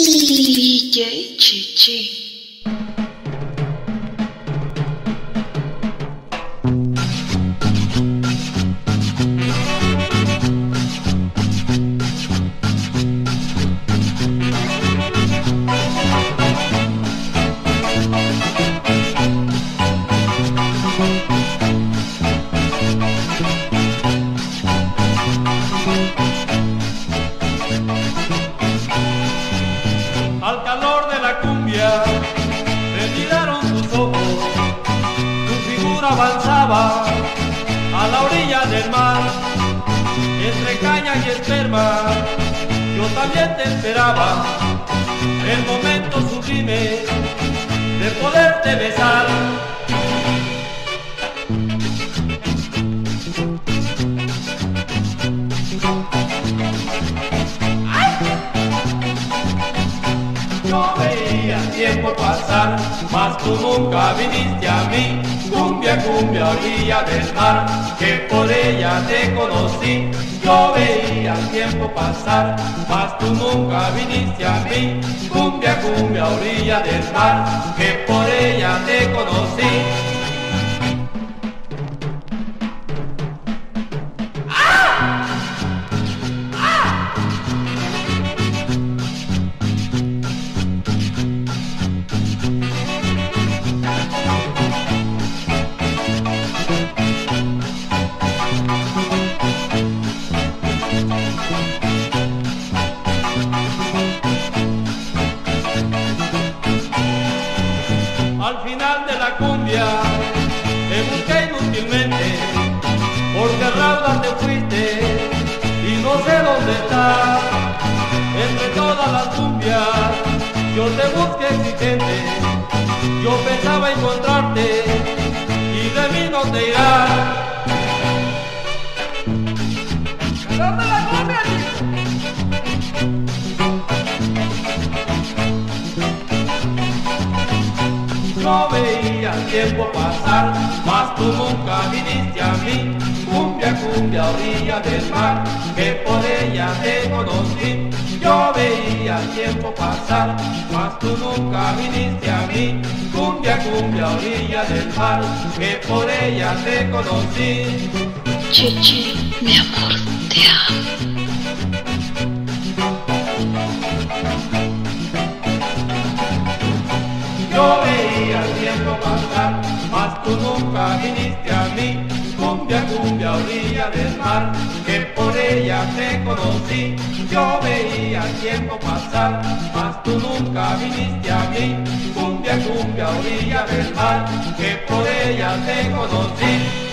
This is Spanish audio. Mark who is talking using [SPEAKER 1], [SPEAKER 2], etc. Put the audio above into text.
[SPEAKER 1] DJ Chichi.
[SPEAKER 2] Al calor de la cumbia me miraron tus ojos, tu figura avanzaba a la orilla del mar, entre caña y esperma, yo también te esperaba, el momento sublime de poderte besar. Yo veía el tiempo pasar, mas tú nunca viniste a mí. Cumbia, cumbia, orilla del mar, que por ella te conocí. Yo veía el tiempo pasar, mas tú nunca viniste a mí. Cumbia, cumbia, orilla del mar, que por ella te conocí. Al final de la cumbia te busqué inútilmente, porque rauda te fuiste y no sé dónde estás. Entre todas las cumbias yo te busqué exigente, yo pensaba encontrarte y de mí no te irás. ¿Dónde la cumbia? Yo veía el tiempo pasar, mas tú nunca viniste a mí. Cumbia, cumbia, orilla del mar, que por ella te conocí. Yo veía el tiempo pasar, mas tú nunca viniste a mí. Cumbia, cumbia, orilla del mar, que por ella te conocí.
[SPEAKER 1] Chichi, mi amor, te amo.
[SPEAKER 2] Yo veía el tiempo pasar, mas tú nunca viniste a mí. Cumbia, cumbia, orilla del mar, que por ella te conocí. Yo veía el tiempo pasar, mas tú nunca viniste a mí. Cumbia, cumbia, orilla del mar, que por ella te conocí.